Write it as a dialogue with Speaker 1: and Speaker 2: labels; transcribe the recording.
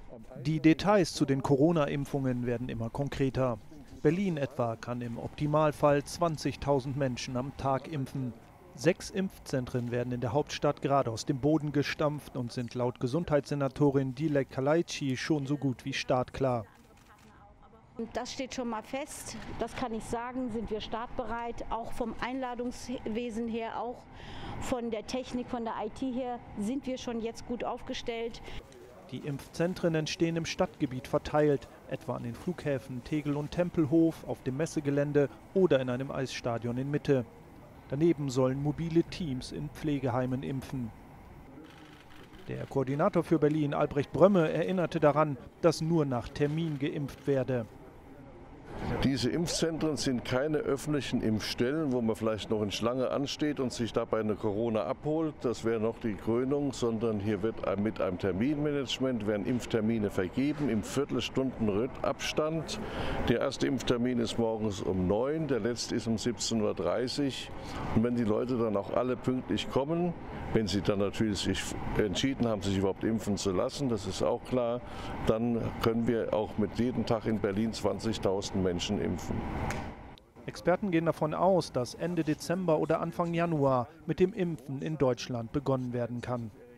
Speaker 1: Die Details zu den Corona-Impfungen werden immer konkreter. Berlin etwa kann im Optimalfall 20.000 Menschen am Tag impfen. 6 Impfzentren werden in der Hauptstadt gerade aus dem Boden gestampft und sind laut Gesundheitssenatorin Dilek Kalaici schon so gut wie startklar.
Speaker 2: Das steht schon mal fest, das kann ich sagen, sind wir startbereit, auch vom Einladungswesen her, auch von der Technik, von der IT her sind wir schon jetzt gut aufgestellt.
Speaker 1: Die Impfzentren entstehen im Stadtgebiet verteilt, etwa an den Flughäfen Tegel und Tempelhof, auf dem Messegelände oder in einem Eisstadion in Mitte. Daneben sollen mobile Teams in Pflegeheimen impfen. Der Koordinator für Berlin, Albrecht Brömme, erinnerte daran, dass nur nach Termin geimpft werde.
Speaker 3: Diese Impfzentren sind keine öffentlichen Impfstellen, wo man vielleicht noch in Schlange ansteht und sich dabei eine Corona abholt. Das wäre noch die Krönung, sondern hier wird mit einem Terminmanagement werden Impftermine vergeben im Viertelstunden-Abstand. Der erste Impftermin ist morgens um 9, der letzte ist um 17:30 Uhr. Und wenn die Leute dann auch alle pünktlich kommen, wenn sie dann natürlich sich entschieden haben, sich überhaupt impfen zu lassen, das ist auch klar, dann können wir auch mit jedem Tag in Berlin 20.000 Menschen impfen.
Speaker 1: Experten gehen davon aus, dass Ende Dezember oder Anfang Januar mit dem Impfen in Deutschland begonnen werden kann.